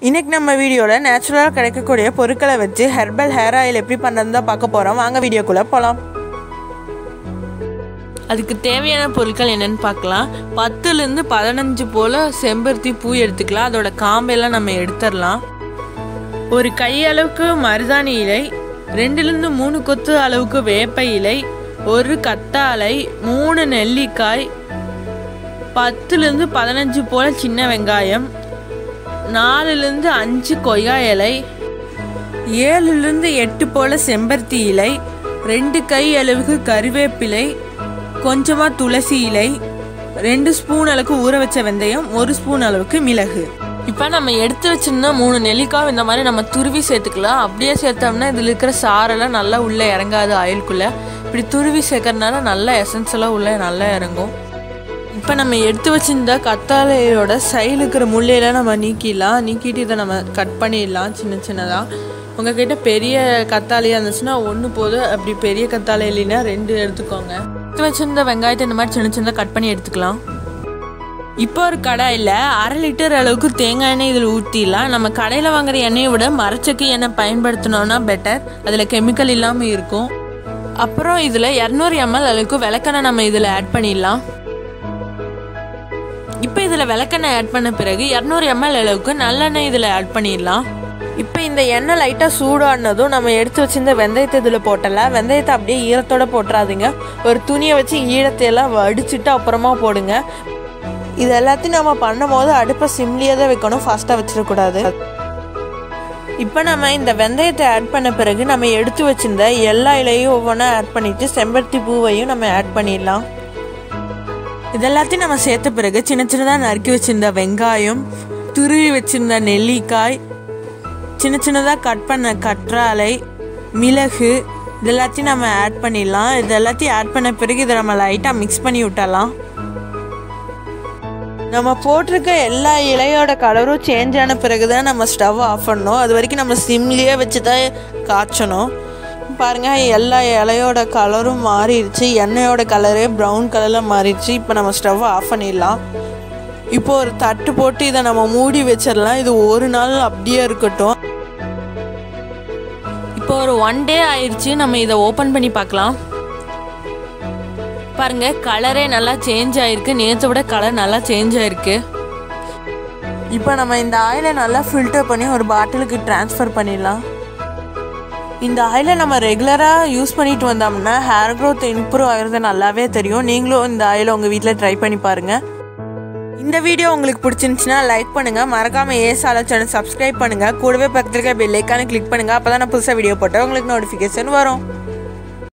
இன்னைக்கு நம்ம வீடியோல நேச்சுரலா கிடைக்கக்கூடிய பொருட்களை வச்சு ஹெர்பல் ஹேர் ஆயில் எப்படி பண்றதுன்னு தான் பார்க்க போறோம். வாங்க வீடியோக்குள்ள போலாம். அதுக்கு தேவையான பொருட்கள் என்னன்னு பார்க்கலாம். 10 ல இருந்து 15 போல செம்பருத்தி பூ எடுத்துக்கலாம். அதோட காம்பெல்லாம் நம்ம எடுத்துடலாம். ஒரு கை அளவுக்கு மருதாணி இலை, 2 ல இருந்து 3 கொத்து அளவுக்கு வேப்ப இலை, ஒரு கத்தாழை, 3 நெல்லிக்காய், 10 ல இருந்து 15 போல சின்ன வெங்காயம், 4 ல இருந்து 5 கொய்யா இலை, 7 ல இருந்து 8 போல செம்பருத்தி இலை, 2 கை அளவுக்கு கறிவேப்பிலை, கொஞ்சமா துளசி இலை, 2 ஸ்பூன் அளவுக்கு ஊற வச்ச வெந்தயம், 1 ஸ்பூன் அளவுக்கு மிளகு. இப்போ நம்ம எடுத்து வச்சிருந்தா 3 நெல்லிக்காய் இந்த மாதிரி நம்ம துருவி சேர்த்துக்கலாம். அப்படியே சேர்த்தோம்னா இதில் இருக்கிற சாரெல்லாம் நல்லா உள்ளே இறங்காது ஆயிலுக்குள்ளே. இப்படி துருவி சேர்க்கறதுனால நல்லா எசன்ஸ் எல்லாம் உள்ளே நல்லா இறங்கும். இப்போ நம்ம எடுத்து வச்சிருந்த கத்தாழையோட சைடில் இருக்கிற முள்ளையெல்லாம் நம்ம நீக்கிட்டு இதை நம்ம கட் பண்ணிடலாம் சின்னதாக. உங்ககிட்ட பெரிய கத்தாழையாக இருந்துச்சுன்னா 1 போதும். அப்படி பெரிய கத்தாழை இல்லைன்னா 2 எடுத்துக்கோங்க. எடுத்து வச்சிருந்த வெங்காயத்தை இந்த மாதிரி சின்னதாக கட் பண்ணி எடுத்துக்கலாம். இப்போ ஒரு கடாயில் 1/2 லிட்டர் அளவுக்கு தேங்காய் எண்ணெய் இதில் ஊற்றிடலாம். நம்ம கடையில் வாங்குற எண்ணெயை விட மரச்செக்கு எண்ணெய் பயன்படுத்தினோன்னா பெட்டர். அதில் கெமிக்கல் இல்லாமல் இருக்கும். அப்புறம் இதில் 200 ml அளவுக்கு விளக்கெண்ணெய் நம்ம இதில் ஆட் பண்ணிடலாம். இப்போ இதில் விளக்கெண்ணெய் ஆட் பண்ண பிறகு 200 ml அளவுக்கு நல்லெண்ணெய் இதில் ஆட் பண்ணிடலாம். இப்போ இந்த எண்ணெய் லைட்டாக சூடானதும் நம்ம எடுத்து வச்சிருந்த வெந்தயத்தை இதில் போட்டலாம். வெந்தயத்தை அப்படியே ஈரத்தோடு போட்டுறாதீங்க. ஒரு துணியை வச்சு ஈரத்தையெல்லாம் வடிச்சிட்டு அப்புறமா போடுங்க. இது எல்லாத்தையும் நம்ம பண்ணும் போது அடுப்பை சிம்லியாக தான் வைக்கணும், ஃபாஸ்ட்டாக வச்சிடக்கூடாது. இப்போ நம்ம இந்த வெந்தயத்தை ஆட் பண்ண பிறகு நம்ம எடுத்து வச்சிருந்த எல்லா இலையும் ஒவ்வொன்றா ஆட் பண்ணிவிட்டு செம்பருத்தி பூவையும் நம்ம ஆட் பண்ணிடலாம். இதெல்லாத்தையும் நம்ம சேர்த்த பிறகு சின்னதாக நறுக்கி வச்சிருந்த வெங்காயம், துருவி வச்சிருந்த நெல்லிக்காய், சின்னதாக கட் பண்ண கற்றாழை, மிளகு இதெல்லாத்தையும் நம்ம ஆட் பண்ணிடலாம். இதெல்லாத்தையும் ஆட் பண்ண பிறகு இதை நம்ம லைட்டாக மிக்ஸ் பண்ணி விட்டலாம். நம்ம போட்டிருக்க எல்லா இலையோட கலரும் சேஞ்ச் ஆன பிறகு தான் நம்ம ஸ்டவ் ஆஃப் பண்ணணும். அது வரைக்கும் நம்ம சிம்லேயே வச்சு தான் காய்ச்சணும். பாருங்கள், எல்லா இலையோட கலரும் மாறிடுச்சு. எண்ணெயோட கலரே ப்ரௌன் கலரில் மாறிடுச்சு. இப்போ நம்ம ஸ்டவ் ஆஃப் பண்ணிடலாம். இப்போ ஒரு தட்டு போட்டு இதை நம்ம மூடி வச்சிடலாம். இது ஒரு நாள் அப்படியே இருக்கட்டும். இப்போ ஒரு 1 டே ஆயிடுச்சு. நம்ம இதை ஓப்பன் பண்ணி பார்க்கலாம். பாருங்க, கலரே நல்லா சேஞ்ச் ஆயிருக்கு. நேற்றை விட கலர் நல்லா சேஞ்ச் ஆயிருக்கு. இப்போ நம்ம இந்த ஆயிலை நல்லா ஃபில்டர் பண்ணி ஒரு பாட்டிலுக்கு ட்ரான்ஸ்ஃபர் பண்ணிடலாம். இந்த ஆயிலை நம்ம ரெகுலராக யூஸ் பண்ணிட்டு வந்தோம்னா ஹேர் க்ரோத் இம்ப்ரூவ் ஆகிறது நல்லாவே தெரியும். நீங்களும் இந்த ஆயிலை உங்கள் வீட்டில் ட்ரை பண்ணி பாருங்கள். இந்த வீடியோ உங்களுக்கு பிடிச்சிருந்துச்சுன்னா லைக் பண்ணுங்கள். மறக்காமல் ஏசால சேனல் சப்ஸ்கிரைப் பண்ணுங்கள். கூடவே பக்கத்தில் இருக்க பெல் ஐக்கானை கிளிக் பண்ணுங்கள். அப்போ தான் நான் புதுசாக வீடியோ போட்டால் உங்களுக்கு நோட்டிஃபிகேஷன் வரும்.